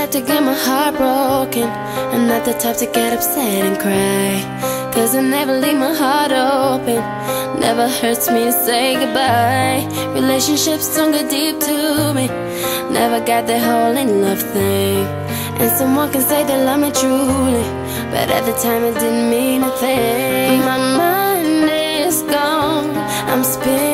type to get my heart broken. I'm not the type to get upset and cry, 'cause I never leave my heart open. Never hurts me to say goodbye. Relationships don't go deep to me. Never got the whole in love thing. And someone can say they love me truly, but at the time it didn't mean a thing. My mind is gone, I'm spinning.